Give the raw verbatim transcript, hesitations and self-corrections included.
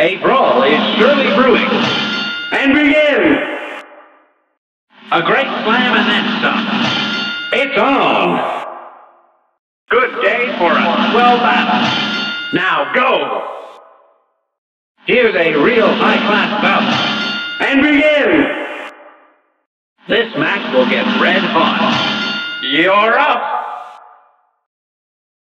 A brawl is surely brewing. And begin! A great slam and then some. It's on! Good day for a swell battle. Now go! Here's a real high-class bout. And begin! This match will get red hot. You're up!